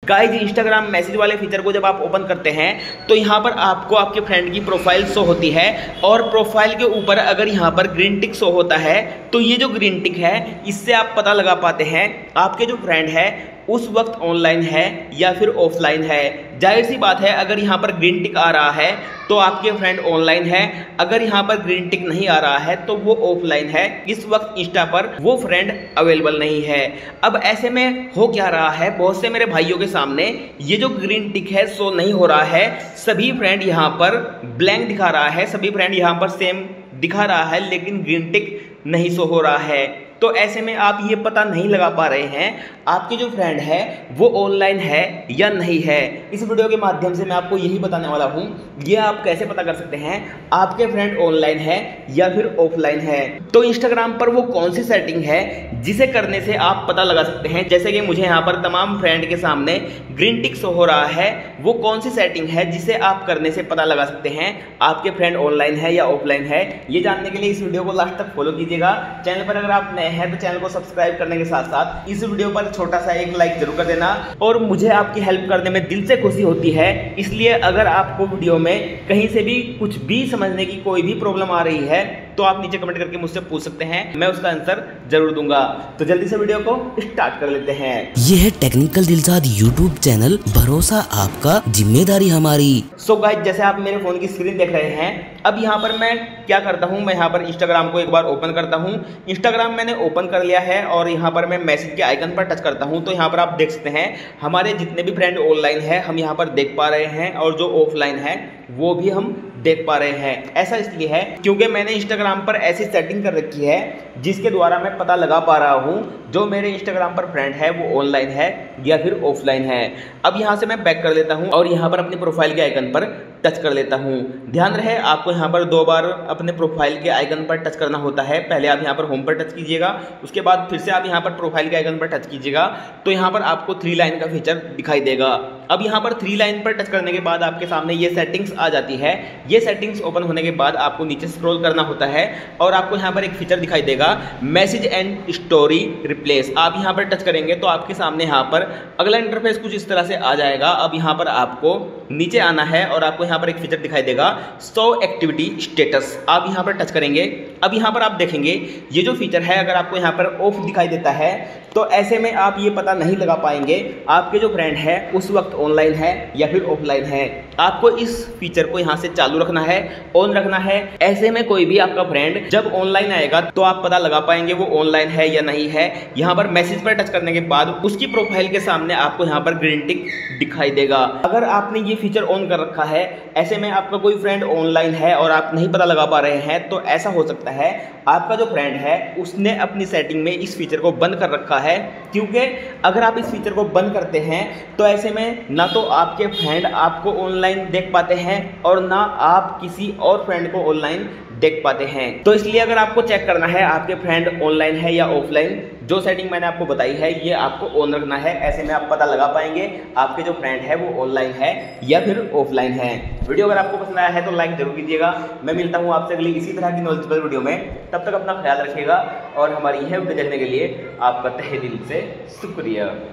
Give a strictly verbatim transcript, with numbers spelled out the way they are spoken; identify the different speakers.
Speaker 1: Guys Instagram message वाले feature को जब आप ओपन करते हैं तो यहाँ पर आपको आपके फ्रेंड की प्रोफाइल शो होती है और प्रोफाइल के ऊपर अगर यहाँ पर ग्रीन टिक शो होता है तो ये जो ग्रीन टिक है इससे आप पता लगा पाते हैं आपके जो फ्रेंड है उस वक्त ऑनलाइन है या फिर ऑफलाइन है। जाहिर सी बात है अगर यहाँ पर ग्रीन टिक आ रहा है तो आपके फ्रेंड ऑनलाइन है, अगर यहाँ पर ग्रीन टिक नहीं आ रहा है तो वो ऑफलाइन है। इस वक्त इंस्टा पर वो फ्रेंड अवेलेबल नहीं है। अब ऐसे में हो क्या रहा है, बहुत से मेरे भाइयों के सामने ये जो ग्रीन टिक है शो नहीं हो रहा है, सभी फ्रेंड यहाँ पर ब्लैंक दिखा रहा है, सभी फ्रेंड यहाँ पर सेम दिखा रहा है लेकिन ग्रीन टिक नहीं शो हो रहा है। तो ऐसे में आप ये पता नहीं लगा पा रहे हैं आपके जो फ्रेंड है वो ऑनलाइन है या नहीं है। इस वीडियो के माध्यम से मैं आपको यही बताने वाला हूँ ये आप कैसे पता कर सकते हैं आपके फ्रेंड ऑनलाइन है या फिर ऑफलाइन है। तो इंस्टाग्राम पर वो कौन सी सेटिंग है जिसे करने से आप पता लगा सकते हैं। जैसे कि मुझे यहाँ पर तमाम फ्रेंड के सामने ग्रीन टिक शो हो रहा है, वो कौन सी सेटिंग है जिसे आप करने से पता लगा सकते हैं आपके फ्रेंड ऑनलाइन है या ऑफलाइन है। ये जानने के लिए इस वीडियो को लास्ट तक फॉलो कीजिएगा। चैनल पर अगर आप नए हैं तो चैनल को सब्सक्राइब करने के साथ साथ इस वीडियो पर छोटा सा एक लाइक जरूर कर देना और मुझे आपकी हेल्प करने में दिल से खुशी होती है। इसलिए अगर आपको वीडियो में कहीं से भी कुछ भी समझने की कोई भी प्रॉब्लम आ रही है तो आप नीचे कमेंट करके मुझसे पूछ सकते हैं, मैं उसका आंसर जरूर दूंगा। तो जल्दी से वीडियो को स्टार्ट कर लेते हैं।
Speaker 2: ये है टेक्निकल दिलसाद यूट्यूब चैनल, भरोसा आपका जिम्मेदारी हमारी।
Speaker 1: सो so गाइस जैसे आप मेरे फोन की स्क्रीन देख रहे हैं, अब यहाँ पर मैं क्या करता हूँ, मैं यहाँ पर इंस्टाग्राम को एक बार ओपन करता हूँ। इंस्टाग्राम मैंने ओपन कर लिया है और यहाँ पर मैं मैसेज के आइकन पर टच करता हूँ तो यहाँ पर आप देख सकते हैं हमारे जितने भी फ्रेंड ऑनलाइन है हम यहाँ पर देख पा रहे हैं और जो ऑफलाइन है वो भी हम देख पा रहे हैं। ऐसा इसलिए है क्योंकि मैंने इंस्टाग्राम पर ऐसी सेटिंग कर रखी है जिसके द्वारा मैं पता लगा पा रहा हूँ जो मेरे इंस्टाग्राम पर फ्रेंड है वो ऑनलाइन है या फिर ऑफलाइन है। अब यहाँ से मैं बैक कर लेता हूँ और यहाँ पर अपनी प्रोफाइल के आइकन पर टच कर लेता हूँ। ध्यान रहे आपको यहाँ पर दो बार अपने प्रोफाइल के आइकन पर टच करना होता है। पहले आप यहाँ पर होम पर टच कीजिएगा, उसके बाद फिर से आप यहाँ पर प्रोफाइल के आइकन पर टच कीजिएगा तो यहाँ पर आपको थ्री लाइन का फीचर दिखाई देगा। अब यहाँ पर थ्री लाइन पर टच करने के बाद आपके सामने ये सेटिंग्स आ जाती है। ये सेटिंग्स ओपन होने के बाद आपको नीचे स्क्रॉल करना होता है और आपको यहाँ पर एक फीचर दिखाई देगा मैसेज एंड स्टोरी रिप्लेस। आप यहाँ पर टच करेंगे तो आपके सामने यहाँ पर अगला इंटरफेस कुछ इस तरह से आ जाएगा। अब यहाँ पर आपको नीचे आना है और आपको यहाँ पर एक फीचर दिखाई देगा शो एक्टिविटी स्टेटस। आप यहाँ पर टच करेंगे। अब यहाँ पर आप देखेंगे ये जो फीचर है अगर आपको यहाँ पर ऑफ दिखाई देता है तो ऐसे में आप ये पता नहीं लगा पाएंगे आपके जो फ्रेंड है उस वक्त ऑनलाइन है या फिर ऑफलाइन है। आपको इस फीचर को यहाँ से चालू रखना है, ऑन रखना है। ऐसे में कोई भी आपका फ्रेंड जब ऑनलाइन आएगा तो आप पता लगा पाएंगे वो ऑनलाइन है या नहीं है। यहाँ पर मैसेज पर टच करने के बाद उसकी प्रोफाइल के सामने आपको यहाँ पर ग्रीन टिक दिखाई देगा। अगर आपने ये फीचर ऑन कर रखा है, ऐसे में आपका कोई फ्रेंड ऑनलाइन है और आप नहीं पता लगा पा रहे हैं तो ऐसा हो सकता है आपका जो फ्रेंड है उसने अपनी सेटिंग में इस फीचर को बंद कर रखा है। क्योंकि अगर आप इस फीचर को बंद करते हैं तो ऐसे में ना तो आपके फ्रेंड आपको ऑनलाइन देख पाते हैं और ना आप किसी और फ्रेंड को ऑनलाइन देख पाते हैं। तो इसलिए अगर आपको चेक करना है आपके फ्रेंड ऑनलाइन है या ऑफलाइन, जो सेटिंग मैंने आपको बताई है ये आपको ऑन रखना है। ऐसे में आप पता लगा पाएंगे आपके जो फ्रेंड है वो ऑनलाइन है या फिर ऑफलाइन है। वीडियो अगर आपको पसंद आया है तो लाइक जरूर कीजिएगा। मैं मिलता हूँ आपसे अगली इसी तरह की नॉलेजेबल वीडियो में। तब तक अपना ख्याल रखिएगा और हमारी यह वीडियो देखने के लिए आपका तहे दिल से शुक्रिया।